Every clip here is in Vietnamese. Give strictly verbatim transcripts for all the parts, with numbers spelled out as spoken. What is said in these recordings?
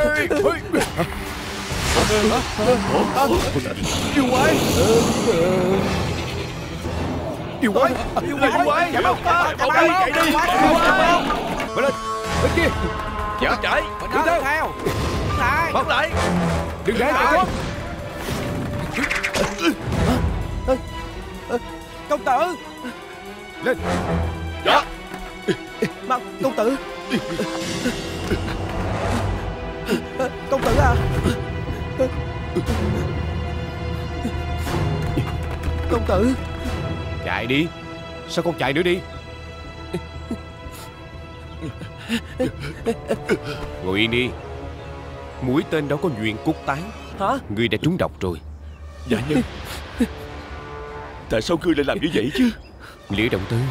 Yêu quái. Yêu quái. Yêu quái. Yêu quái. Chạy mau. Chạy đi. Chạy đi. Bên lên. Bên kia. Dạ chạy. Đừng theo. Bắt lại. Đừng để lại con. Công tử. Lên. Dạ. Mau, công tử. Công tử à. Công tử. Chạy đi. Sao không chạy nữa đi. Ngồi yên đi. Mũi tên đâu có duyên cút tán. Hả? Ngươi đã trúng độc rồi. Dạ nhân. Tại sao ngươi lại làm như vậy chứ? Liễu Động Tư,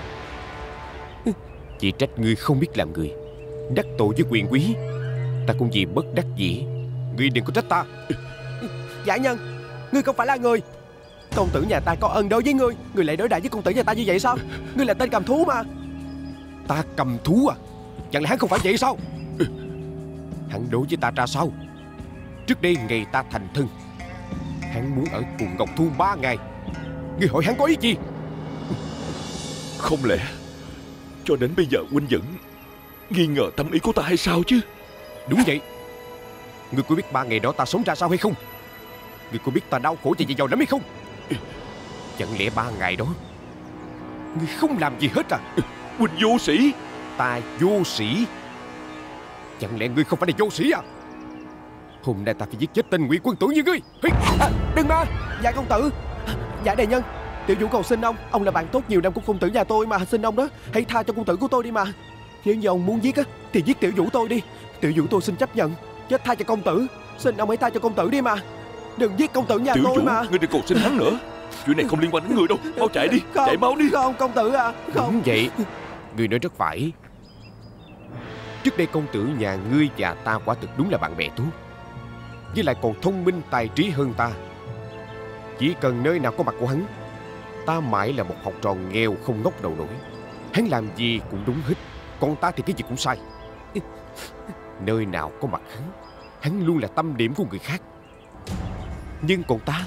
chỉ trách ngươi không biết làm người, đắc tội với quyền quý. Ta cũng vì bất đắc dĩ. Ngươi đừng có trách ta. Giả nhân, ngươi không phải là người. Công tử nhà ta có ân đối với ngươi, ngươi lại đối đãi với công tử nhà ta như vậy sao? Ngươi là tên cầm thú mà. Ta cầm thú à? Chẳng lẽ hắn không phải vậy sao? Hắn đối với ta ra sao? Trước đây ngày ta thành thân, hắn muốn ở cùng Ngọc Thu ba ngày. Ngươi hỏi hắn có ý gì? Không lẽ cho đến bây giờ huynh vẫn nghi ngờ tâm ý của ta hay sao chứ? Đúng vậy. Ngươi có biết ba ngày đó ta sống ra sao hay không? Ngươi có biết ta đau khổ và dày dò lắm hay không? Chẳng lẽ ba ngày đó ngươi không làm gì hết à? Huynh vô sĩ. Ta vô sĩ? Chẳng lẽ ngươi không phải là vô sĩ à? Hôm nay ta phải giết chết tên ngụy quân tử như ngươi. À, đừng mà. Dạ công tử. Dạ đại nhân, Tiểu Vũ cầu xin ông. Ông là bạn tốt nhiều năm của công tử nhà tôi mà. Xin ông đó, hãy tha cho công tử của tôi đi mà. Nếu như ông muốn giết á thì giết Tiểu Vũ tôi đi. Tiểu Vũ tôi xin chấp nhận chết tha cho công tử. Xin ông hãy tha cho công tử đi mà. Đừng giết công tử nhà Tiểu tôi Vũ, mà. ngươi đừng cầu xin hắn nữa. Chuyện này không liên quan đến ngươi đâu. Mau chạy đi. Không, chạy mau đi. Không công tử à. Không. Đúng vậy. Ngươi nói rất phải. Trước đây công tử nhà ngươi và ta quả thực đúng là bạn bè tốt, với lại còn thông minh tài trí hơn ta. Chỉ cần nơi nào có mặt của hắn, ta mãi là một học trò nghèo không ngóc đầu nổi. Hắn làm gì cũng đúng hết, còn ta thì cái gì cũng sai. Nơi nào có mặt hắn, hắn luôn là tâm điểm của người khác. Nhưng còn ta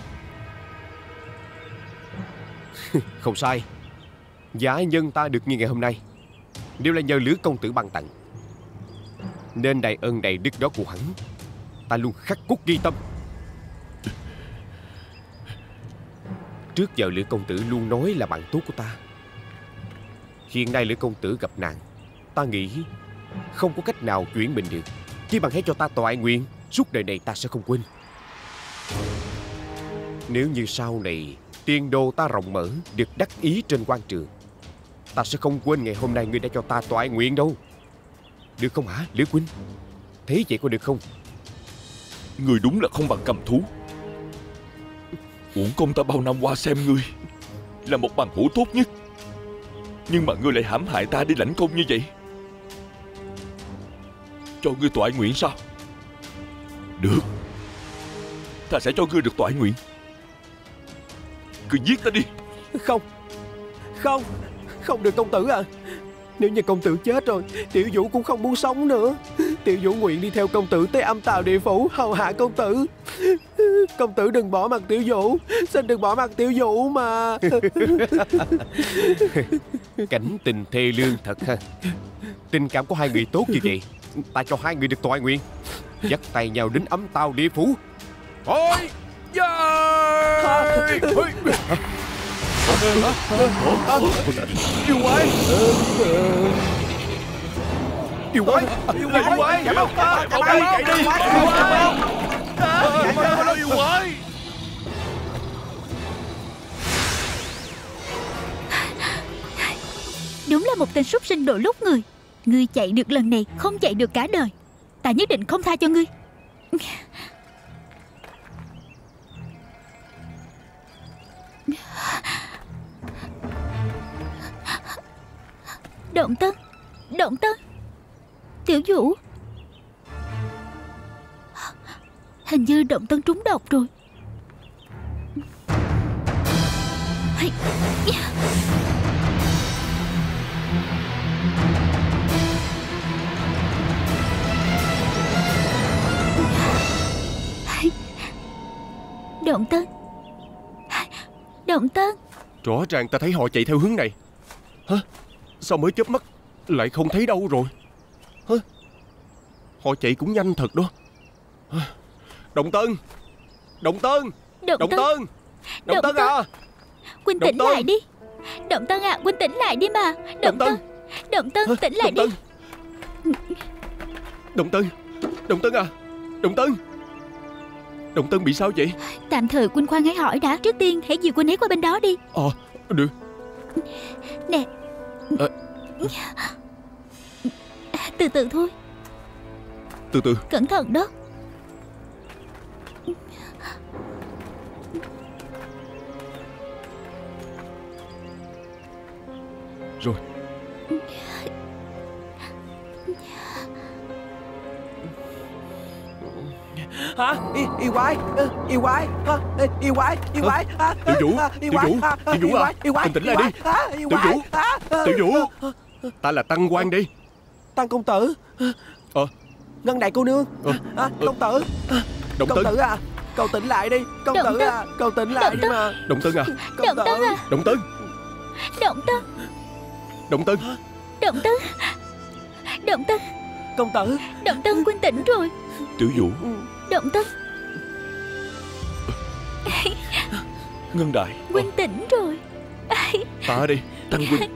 không sai. Giả nhân ta được như ngày hôm nay đều là nhờ Lữ công tử ban tặng, nên đại ân đại đức đó của hắn ta luôn khắc cốt ghi tâm. Trước giờ Lữ công tử luôn nói là bạn tốt của ta. Hiện nay Lữ công tử gặp nạn, ta nghĩ không có cách nào chuyển bình được. Chỉ bằng hãy cho ta toại nguyện, suốt đời này ta sẽ không quên. Nếu như sau này tiền đồ ta rộng mở, được đắc ý trên quan trường, ta sẽ không quên ngày hôm nay ngươi đã cho ta toại nguyện đâu. Được không hả Lữ huynh? Thế vậy có được không? Ngươi đúng là không bằng cầm thú. Uổng công ta bao năm qua xem ngươi là một bằng hữu tốt nhất, nhưng mà ngươi lại hãm hại ta đi lãnh công như vậy. Cho ngươi toại nguyện sao? Được, ta sẽ cho ngươi được toại nguyện. Cứ giết ta đi. Không, không, không được công tử à. Nếu như công tử chết rồi, Tiểu Vũ cũng không muốn sống nữa. Tiểu Vũ nguyện đi theo công tử tới âm tào địa phủ hầu hạ công tử. Công tử đừng bỏ mặt Tiểu Vũ, xin đừng bỏ mặt Tiểu Vũ mà. Cảnh tình thê lương thật ha. Tình cảm của hai người tốt như vậy, ta cho hai người được toại nguyện, dắt tay nhau đến âm tào địa phủ. Ôi yeah! Yêu quái. Yêu quái. Yêu quái. Yêu quái. Chạy mau. Chạy đi. Chạy đi. Chạy mau. Yêu quái. Đúng là một tên súc sinh đội lốt người. Ngươi chạy được lần này, không chạy được cả đời. Ta nhất định không tha cho ngươi. Động Tân, Động Tân, Tiểu Vũ. Hình như Động Tân trúng độc rồi. Động Tân. Động Tân. Rõ ràng ta thấy họ chạy theo hướng này. Hả? Sao mới chớp mắt lại không thấy đâu rồi? Hả? Họ chạy cũng nhanh thật đó. Động Tân. Động Tân. Động, Động Tân. Tân. Động Động Tân Tân. à. Huynh Động tỉnh Tân. lại đi. Động Tân à, huynh tỉnh lại đi mà. Động, Động Tân. Tân. Động Tân, tỉnh lại Động đi. Tân. Động Tân. Động Tân à. Động Tân. Động Tân bị sao vậy? Tạm thời huynh khoan hãy hỏi đã. Trước tiên hãy dìu huynh ấy qua bên đó đi. Ờ, được. Nè. À. Từ từ thôi. Từ từ. Cẩn thận đó. Rồi. Hả? Y, y quái, y quái, hả? Y quái, y quái. Tiểu Vũ, Tiểu Vũ, Tiểu Vũ à, bình tĩnh lại đi. Tiểu Vũ, Tiểu Vũ, ta là Tăng Quan đi. Tăng công tử. Ờ. Ngân đại cô nương. Ờ. À, công tử. Động Công Tân. tử à, cậu tỉnh lại đi. Công Động tử Tân. à, cậu tỉnh lại đi mà. Động Tân à. Công Động tử. Tân à. Động Tân. Động Tân. Động Tân. Động Tân. Động Tân. Công tử. Động Tân, huynh tỉnh rồi. Tiểu Vũ, Động Tân, Ngân Đại, huynh tỉnh rồi. Ta đi. Tăng huynh.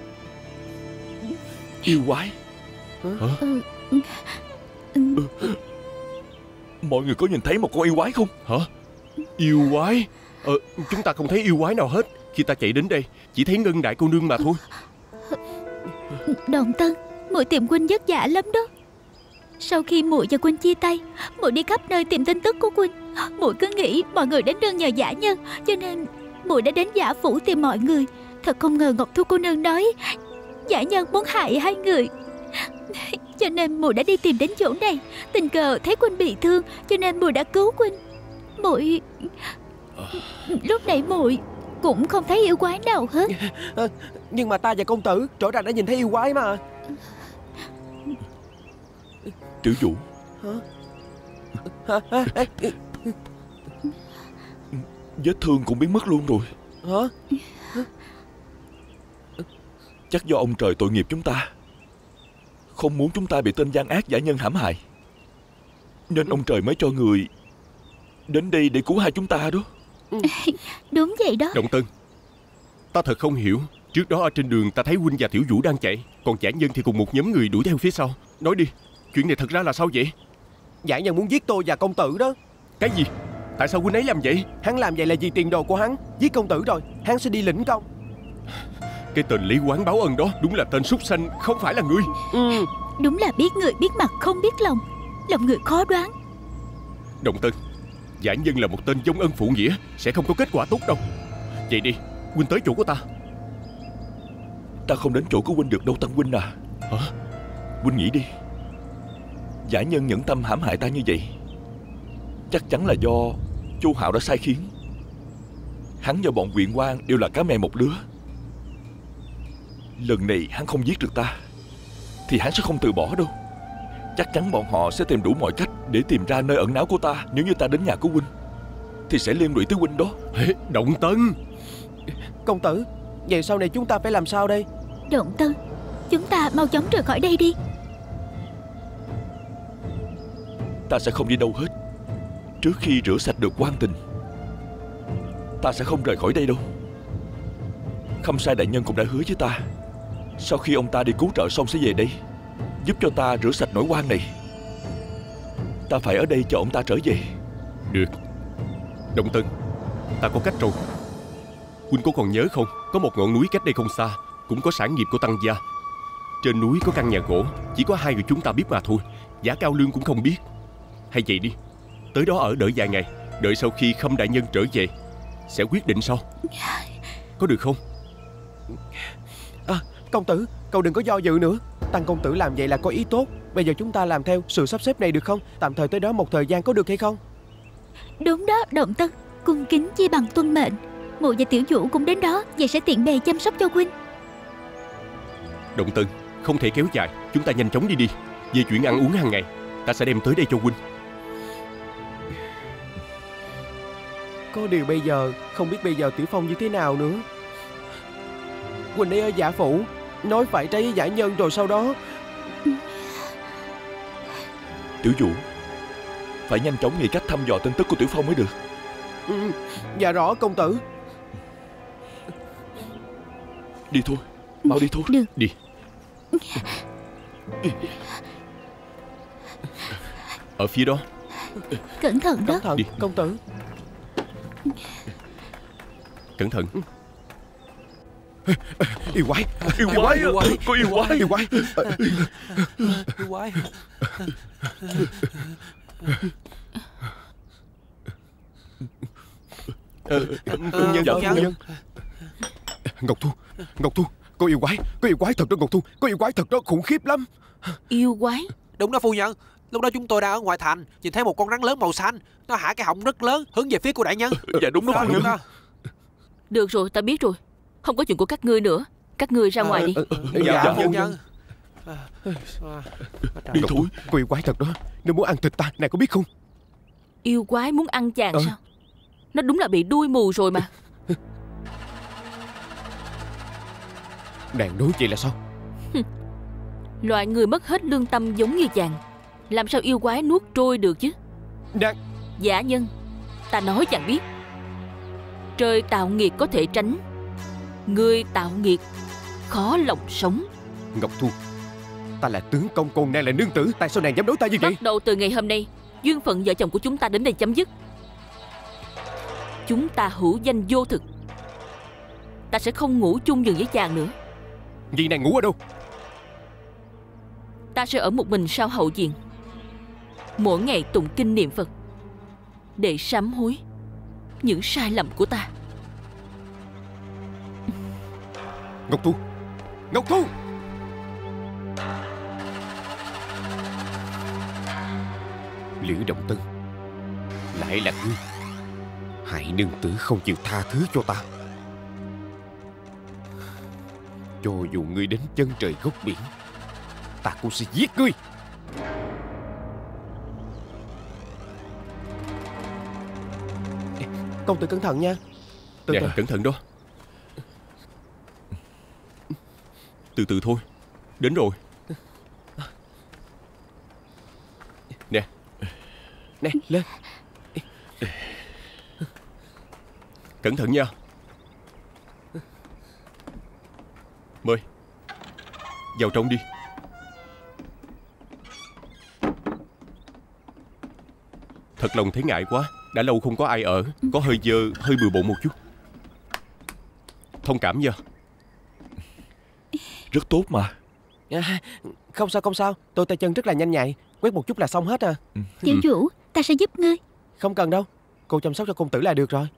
Yêu quái. Hả? Ừ. Ừ. Mọi người có nhìn thấy một con yêu quái không? Hả? Yêu quái? Ờ, chúng ta không thấy yêu quái nào hết. Khi ta chạy đến đây, chỉ thấy Ngân đại cô nương mà thôi. Động Tân, muội tìm huynh vất vả lắm đó. Sau khi muội và huynh chia tay, muội đi khắp nơi tìm tin tức của huynh. Muội cứ nghĩ mọi người đến đơn nhờ giả nhân, cho nên muội đã đến giả phủ tìm mọi người. Thật không ngờ Ngọc Thu cô nương nói giả nhân muốn hại hai người, cho nên muội đã đi tìm đến chỗ này. Tình cờ thấy huynh bị thương, cho nên muội đã cứu huynh. Muội lúc nãy muội cũng không thấy yêu quái nào hết. À, nhưng mà ta và công tử rõ ràng đã nhìn thấy yêu quái mà. Tiểu Vũ, Hả? Hả? Ê, vết thương cũng biến mất luôn rồi. hả? Chắc do ông trời tội nghiệp chúng ta, không muốn chúng ta bị tên gian ác giả nhân hãm hại, nên ông trời mới cho người đến đây để cứu hai chúng ta đó. Đúng vậy đó. Động Tân, ta thật không hiểu. Trước đó ở trên đường ta thấy huynh và Tiểu Vũ đang chạy, còn giả nhân thì cùng một nhóm người đuổi theo phía sau. Nói đi, chuyện này thật ra là sao vậy? Giả nhân muốn giết tôi và công tử đó. Cái gì? Tại sao huynh ấy làm vậy? Hắn làm vậy là vì tiền đồ của hắn. Giết công tử rồi, hắn sẽ đi lĩnh công. Cái tên Lý Quán báo ân đó đúng là tên súc sanh, không phải là người. Ừ. Đúng là biết người biết mặt không biết lòng. Lòng người khó đoán. Động Tân, giả nhân là một tên vong ân phụ nghĩa, sẽ không có kết quả tốt đâu. Vậy đi, huynh tới chỗ của ta. Ta không đến chỗ của huynh được đâu Tăng huynh à. Hả? Huynh nghĩ đi, giả nhân nhẫn tâm hãm hại ta như vậy, chắc chắn là do Chu Hạo đã sai khiến. Hắn và bọn huyện quan đều là cá mè một lứa. Lần này hắn không giết được ta thì hắn sẽ không từ bỏ đâu. Chắc chắn bọn họ sẽ tìm đủ mọi cách để tìm ra nơi ẩn náu của ta. Nếu như ta đến nhà của huynh thì sẽ liên lụy tới huynh đó. Ê, Động Tân. Công tử, vậy sau này chúng ta phải làm sao đây? Động Tân, chúng ta mau chóng rời khỏi đây đi. Ta sẽ không đi đâu hết trước khi rửa sạch được quan tình. Ta sẽ không rời khỏi đây đâu. Khâm Sai đại nhân cũng đã hứa với ta, sau khi ông ta đi cứu trợ xong sẽ về đây giúp cho ta rửa sạch nỗi oan này. Ta phải ở đây chờ ông ta trở về. Được. Động Tân, ta có cách rồi. Huynh có còn nhớ không? Có một ngọn núi cách đây không xa, cũng có sản nghiệp của Tăng gia. Trên núi có căn nhà gỗ, chỉ có hai người chúng ta biết mà thôi. Giá cao lương cũng không biết. Hay vậy đi, tới đó ở đợi vài ngày, đợi sau khi Khâm đại nhân trở về sẽ quyết định sau. Có được không? À, công tử, cậu đừng có do dự nữa. Tăng công tử làm vậy là có ý tốt. Bây giờ chúng ta làm theo sự sắp xếp này được không? Tạm thời tới đó một thời gian có được hay không? Đúng đó Động Tân, cung kính chi bằng tuân mệnh. Muội và Tiểu Vũ cũng đến đó, vậy sẽ tiện bề chăm sóc cho huynh. Động Tân, không thể kéo dài, chúng ta nhanh chóng đi đi. Về chuyện ăn uống hàng ngày, ta sẽ đem tới đây cho huynh. Có điều bây giờ không biết bây giờ Tiểu Phong như thế nào nữa. Quỳnh ấy ở Giả Phủ nói phải trái với Giả Nhân, rồi sau đó Tiểu Vũ, phải nhanh chóng nghĩ cách thăm dò tin tức của Tiểu Phong mới được. ừ, dạ rõ công tử. Đi thôi, mau đi thôi. Được. Đi. Ở phía đó. Cẩn thận đó. Cẩn thận Đi. công tử. Cẩn thận. Yêu quái. Yêu quái, yêu quái. có yêu quái. Yêu quái. Yêu quái. Ờ, Phu nhân, Dạ, phu phu nhân. nhân. Ngọc Thu, Ngọc Thu, có yêu quái, có yêu quái thật đó Ngọc Thu, có yêu quái thật đó, khủng khiếp lắm. Yêu quái? Đúng đó phu nhân. Lúc đó chúng tôi đang ở ngoài thành, nhìn thấy một con rắn lớn màu xanh, nó hạ cái họng rất lớn hướng về phía của đại nhân. Dạ đúng đó, Đó, phu đúng nhân. đó. Được rồi, ta biết rồi. Không có chuyện của các ngươi nữa. Các ngươi ra ngoài đi. Dạ, Dạ phu phu nhân. nhân. À, à, trời. Đi Ngọc thôi. Thu, có yêu quái thật đó, nó muốn ăn thịt ta, này có biết không? Yêu quái muốn ăn chàng Ờ. sao? Nó đúng là bị đuôi mù rồi mà. Nàng nói vậy là sao? Loại người mất hết lương tâm giống như chàng, làm sao yêu quái nuốt trôi được chứ? Nàng... Giả Nhân, ta nói chàng biết, trời tạo nghiệt có thể tránh, người tạo nghiệt khó lòng sống. Ngọc Thu, ta là tướng công, còn nàng là nương tử, tại sao nàng dám đối ta như vậy? Bắt đầu từ ngày hôm nay, duyên phận vợ chồng của chúng ta đến đây chấm dứt. Chúng ta hữu danh vô thực. Ta sẽ không ngủ chung giường với chàng nữa. Vậy nàng ngủ ở đâu? Ta sẽ ở một mình sau hậu viện, mỗi ngày tụng kinh niệm Phật, để sám hối những sai lầm của ta. Ngọc Thu, Ngọc Thu! Liễu Động Tân, lại là ngươi, hại nương tử không chịu tha thứ cho ta. Cho dù ngươi đến chân trời góc biển, ta cũng sẽ giết ngươi. Công tử cẩn thận nha. Từ Nè, từ. cẩn thận đó. Từ từ thôi, đến rồi. Nè, Nè lên. cẩn thận nha. Mời, vào trong đi. Thật lòng thấy ngại quá, đã lâu không có ai ở, có hơi dơ, hơi bừa bộn một chút. Thông cảm nha. Rất tốt mà. À, không sao không sao, tôi tay chân rất là nhanh nhạy, quét một chút là xong hết à. Tiểu Vũ, ta sẽ giúp ngươi. Không cần đâu, cô chăm sóc cho công tử là được rồi.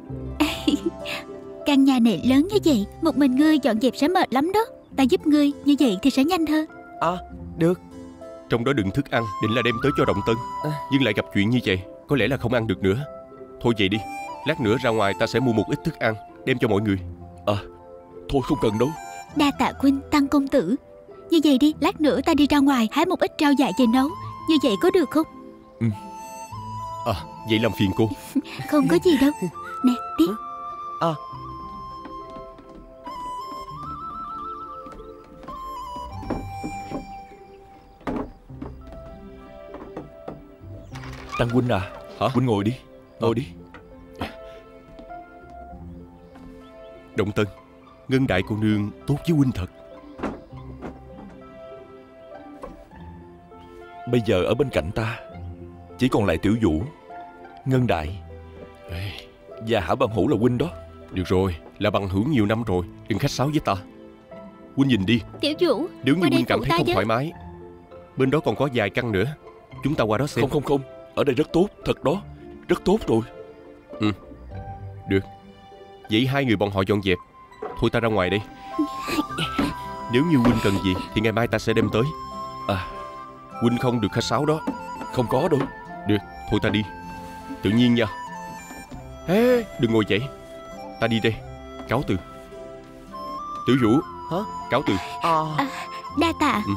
Căn nhà này lớn như vậy, một mình ngươi dọn dẹp sẽ mệt lắm đó. Ta giúp ngươi, như vậy thì sẽ nhanh hơn. À, được. Trong đó đựng thức ăn, định là đem tới cho Động Tân, À. nhưng lại gặp chuyện như vậy, có lẽ là không ăn được nữa. Thôi vậy đi, lát nữa ra ngoài ta sẽ mua một ít thức ăn, đem cho mọi người. À, thôi không cần đâu. Đa tạ huynh, Tăng công tử. Như vậy đi, lát nữa ta đi ra ngoài hái một ít rau dại về nấu. Như vậy có được không? À, vậy làm phiền cô. Không có gì đâu. Nè, tiếp. À, Tăng huynh à, Hả? huynh ngồi đi, ngồi đi. Động Tân, Ngân đại cô nương tốt với huynh thật. Bây giờ ở bên cạnh ta chỉ còn lại Tiểu Vũ, Ngân đại Ê, và Hả Bằng Hữu là huynh đó. được rồi, là bằng hữu nhiều năm rồi, đừng khách sáo với ta. Huynh nhìn đi, Tiểu Vũ, nếu như qua đây huynh cảm phụ thấy ta không với. thoải mái, bên đó còn có vài căn nữa, chúng ta qua đó xem. Không không không, ở đây rất tốt, thật đó, rất tốt rồi. Được, vậy hai người bọn họ dọn dẹp. Thôi ta ra ngoài đây. Nếu như huynh cần gì thì ngày mai ta sẽ đem tới. À, huynh không được khách sáo đó. Không có đâu. Được, thôi ta đi. Tự nhiên nha. Ê, đừng ngồi dậy. Ta đi đây. Cáo từ. Tiểu Vũ. Hả? Cáo từ. à, Đa tạ. Ừ.